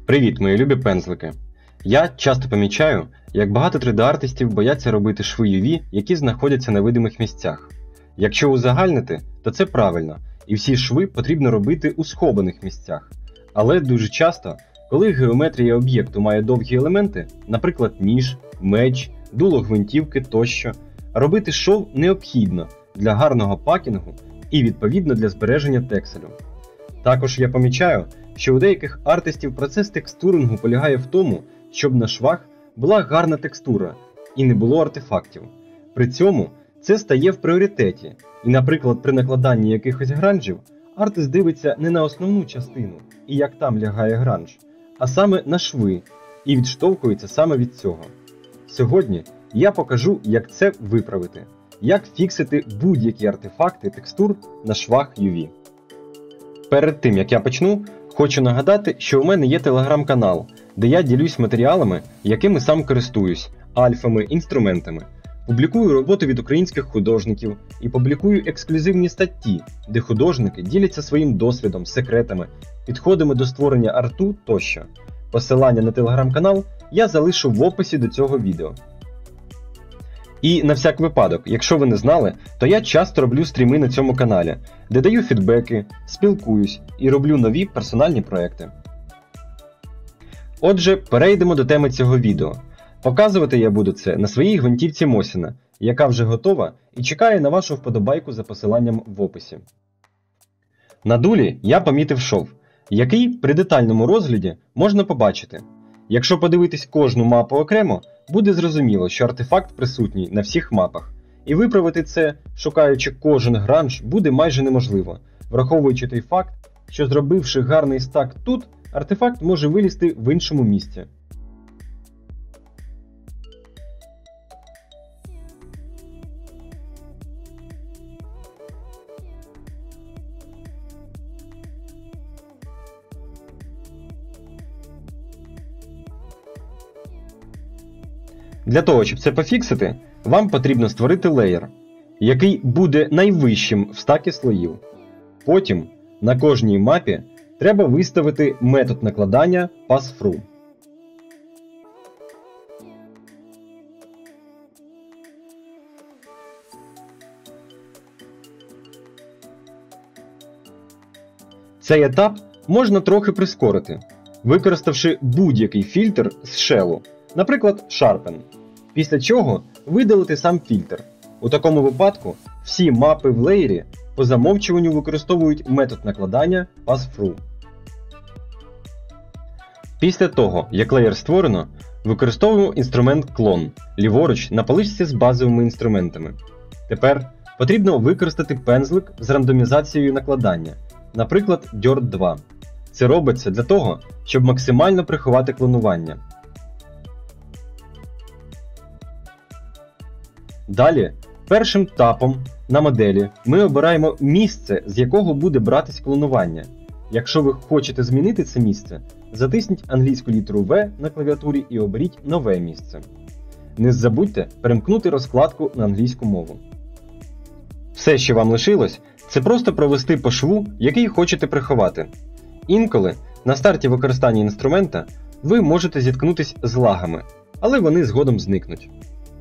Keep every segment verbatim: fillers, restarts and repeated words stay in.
Привіт, мої любі пензлики! Я часто помічаю, як багато три де-артистів бояться робити шви ю ві, які знаходяться на видимих місцях. Якщо узагальнити, то це правильно, і всі шви потрібно робити у схованих місцях. Але дуже часто, коли геометрія об'єкту має довгі елементи, наприклад ніж, меч, дуло гвинтівки тощо, робити шов необхідно для гарного пакінгу і відповідно для збереження текстилю. Також я помічаю, що у деяких артистів процес текстурингу полягає в тому, щоб на швах була гарна текстура і не було артефактів. При цьому це стає в пріоритеті, і, наприклад, при накладанні якихось гранжів, артист дивиться не на основну частину і як там лягає гранж, а саме на шви, і відштовхується саме від цього. Сьогодні я покажу, як це виправити, як фіксити будь-які артефакти текстур на швах ю ві. Перед тим, як я почну, хочу нагадати, що у мене є телеграм-канал, де я ділюсь матеріалами, якими сам користуюсь, альфами, інструментами. Публікую роботи від українських художників і публікую ексклюзивні статті, де художники діляться своїм досвідом, секретами, підходами до створення арту тощо. Посилання на телеграм-канал я залишу в описі до цього відео. І на всяк випадок, якщо ви не знали, то я часто роблю стріми на цьому каналі, де даю фідбеки, спілкуюсь і роблю нові персональні проекти. Отже, перейдемо до теми цього відео. Показувати я буду це на своїй гвинтівці Мосіна, яка вже готова і чекає на вашу вподобайку за посиланням в описі. На дулі я помітив шов, який при детальному розгляді можна побачити. Якщо подивитись кожну мапу окремо, буде зрозуміло, що артефакт присутній на всіх мапах. І виправити це, шукаючи кожен гранж, буде майже неможливо, враховуючи той факт, що зробивши гарний стак тут, артефакт може вилізти в іншому місці. Для того, щоб це пофіксити, вам потрібно створити леєр, який буде найвищим в стакі слоїв. Потім на кожній мапі треба виставити метод накладання pass-through. Цей етап можна трохи прискорити, використавши будь-який фільтр з шелу, наприклад, Sharpen. Після чого видалити сам фільтр. У такому випадку всі мапи в леєрі по замовчуванню використовують метод накладання pass-through. Після того, як леєр створено, використовуємо інструмент клон, ліворуч на поличці з базовими інструментами. Тепер потрібно використати пензлик з рандомізацією накладання, наприклад, дьорт два. Це робиться для того, щоб максимально приховати клонування. Далі, першим тапом на моделі ми обираємо місце, з якого буде братись клонування. Якщо ви хочете змінити це місце, затисніть англійську літеру В на клавіатурі і оберіть нове місце. Не забудьте перемкнути розкладку на англійську мову. Все, що вам лишилось, це просто провести по шву, який хочете приховати. Інколи, на старті використання інструмента, ви можете зіткнутися з лагами, але вони згодом зникнуть.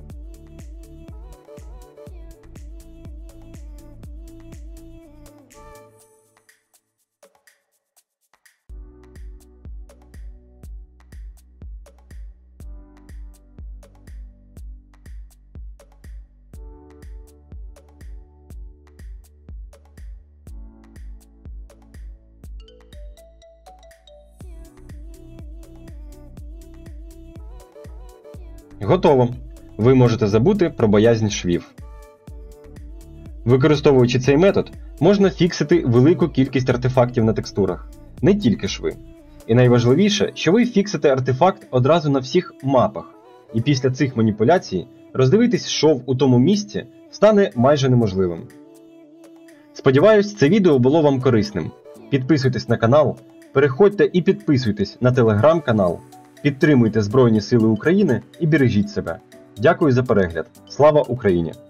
Готово! Ви можете забути про боязнь швів. Використовуючи цей метод, можна фіксити велику кількість артефактів на текстурах, не тільки шви. І найважливіше, що ви фіксите артефакт одразу на всіх мапах, і після цих маніпуляцій роздивитись шов у тому місці стане майже неможливим. Сподіваюсь, це відео було вам корисним. Підписуйтесь на канал, переходьте і підписуйтесь на телеграм-канал. Підтримуйте Збройні Сили України і бережіть себе. Дякую за перегляд. Слава Україні!